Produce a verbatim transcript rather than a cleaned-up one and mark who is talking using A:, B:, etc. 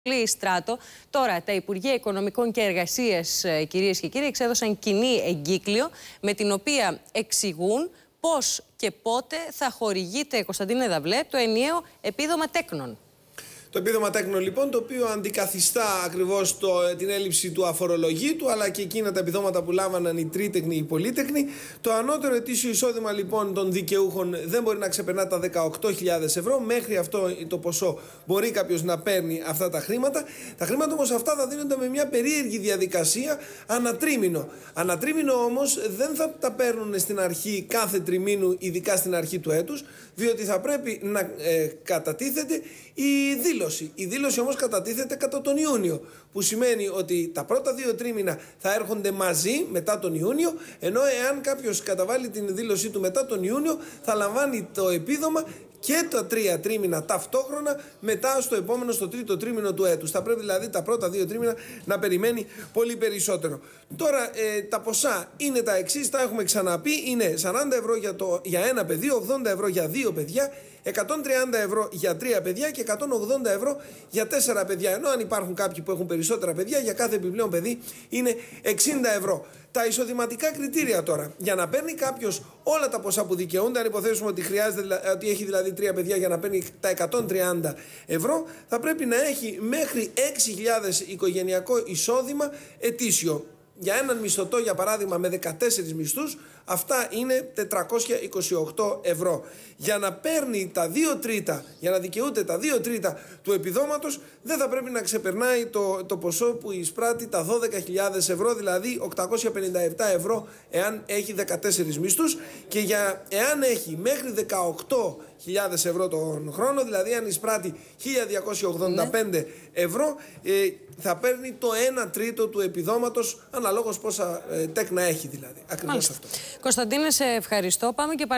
A: Στράτο. Τώρα, τα Υπουργεία Οικονομικών και Εργασίας, κυρίες και κύριοι, εξέδωσαν κοινή εγκύκλιο με την οποία εξηγούν πώς και πότε θα χορηγείται, Κωνσταντίνε Δαυλέ, το ενιαίο επίδομα τέκνων.
B: Το επίδομα τέκνων, λοιπόν, το οποίο αντικαθιστά ακριβώς το, την έλλειψη του αφορολογήτου, αλλά και εκείνα τα επιδόματα που λάμβαναν οι τρίτεκνοι, οι πολίτεκνοι. Το ανώτερο ετήσιο εισόδημα, λοιπόν, των δικαιούχων δεν μπορεί να ξεπερνά τα δεκαοκτώ χιλιάδες ευρώ. Μέχρι αυτό το ποσό μπορεί κάποιος να παίρνει αυτά τα χρήματα. Τα χρήματα όμως αυτά θα δίνονται με μια περίεργη διαδικασία ανατρίμηνο. Ανατρίμηνο όμως δεν θα τα παίρνουν στην αρχή κάθε τριμήνου, ειδικά στην αρχή του έτους, διότι θα πρέπει να ε, κατατίθεται η δήλωση. Η δήλωση όμως κατατίθεται κατά τον Ιούνιο, που σημαίνει ότι τα πρώτα δύο τρίμηνα θα έρχονται μαζί μετά τον Ιούνιο, ενώ εάν κάποιος καταβάλει την δήλωσή του μετά τον Ιούνιο θα λαμβάνει το επίδομα και τα τρία τρίμηνα ταυτόχρονα μετά στο επόμενο, στο τρίτο τρίμηνο του έτους. Θα πρέπει δηλαδή τα πρώτα δύο τρίμηνα να περιμένει πολύ περισσότερο. Τώρα ε, τα ποσά είναι τα εξής, τα έχουμε ξαναπεί, είναι σαράντα ευρώ για, το, για ένα παιδί, ογδόντα ευρώ για δύο παιδιά, εκατόν τριάντα ευρώ για τρία παιδιά και εκατόν ογδόντα ευρώ για τέσσερα παιδιά. Ενώ αν υπάρχουν κάποιοι που έχουν περισσότερα παιδιά, για κάθε επιπλέον παιδί είναι εξήντα ευρώ. Τα εισοδηματικά κριτήρια τώρα. Για να παίρνει κάποιος όλα τα ποσά που δικαιούνται, αν υποθέσουμε ότι, χρειάζεται, ότι έχει δηλαδή τρία παιδιά για να παίρνει τα εκατόν τριάντα ευρώ, θα πρέπει να έχει μέχρι έξι χιλιάδες οικογενειακό εισόδημα ετήσιο. Για έναν μισθωτό, για παράδειγμα, με δεκατέσσερις μισθούς, αυτά είναι τετρακόσια είκοσι οκτώ ευρώ. Για να παίρνει τα δύο τρίτα, για να δικαιούται τα δύο τρίτα του επιδόματος, δεν θα πρέπει να ξεπερνάει το, το ποσό που εισπράττει τα δώδεκα χιλιάδες ευρώ, δηλαδή οκτακόσια πενήντα επτά ευρώ εάν έχει δεκατέσσερις μισθούς, και για, εάν έχει μέχρι δεκαοκτώ χιλιάδες ευρώ τον χρόνο, δηλαδή αν εισπράττει χίλια διακόσια ογδόντα πέντε ναι. ευρώ, ε, θα παίρνει το ένα τρίτο του επιδόματος, αναλόγως πόσα ε, τέκνα έχει δηλαδή. Ακριβώς αυτό.
A: Κωνσταντίνε, σε ευχαριστώ. Πάμε και